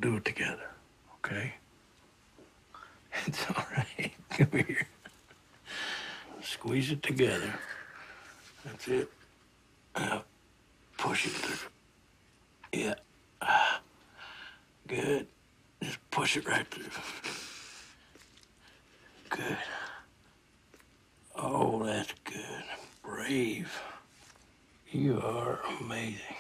do it together, okay? It's all right. Come here. Squeeze it together. That's it. Now, push it through. Yeah. Good. Just push it right through. Good. Oh, that's good. Brave. You are amazing.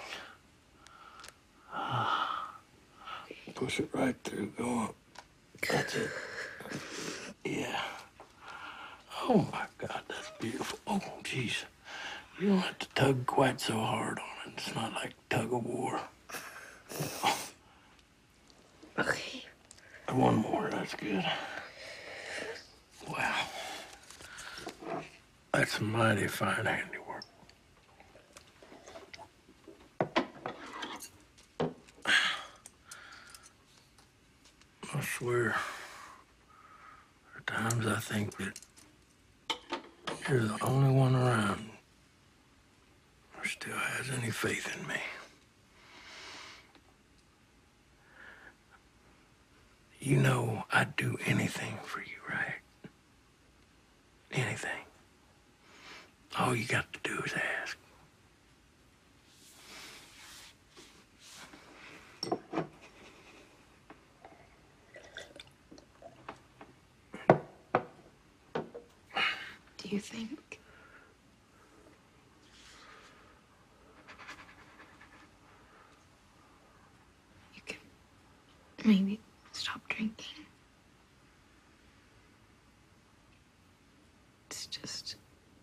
Push it right through. Go up. That's it. Yeah. Oh my God, that's beautiful. Oh, jeez. You don't have to tug quite so hard on it. It's not like tug of war. Okay. One more, that's good. Wow. That's mighty fine handiwork. I swear, there are times I think that you're the only one around who still has any faith in me. You know I'd do anything for you, right? Anything. All you got to do is ask. Do you think you can maybe stop drinking? It's just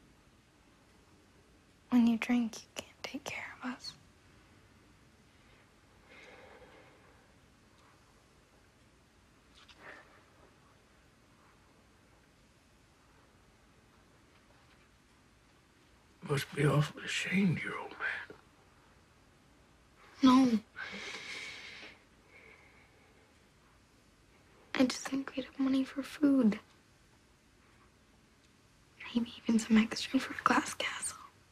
when you drink, you can't take care of us. Must be awfully ashamed, your old man. No. I just think we'd have money for food. Maybe even some extra for a glass castle.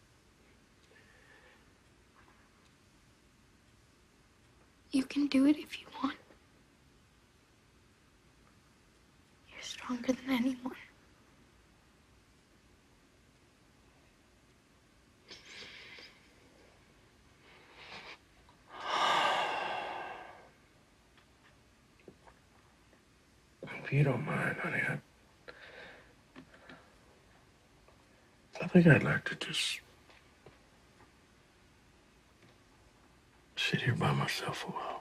You can do it if you want. You're stronger than anyone. If you don't mind, honey, I think I'd like to just sit here by myself a while.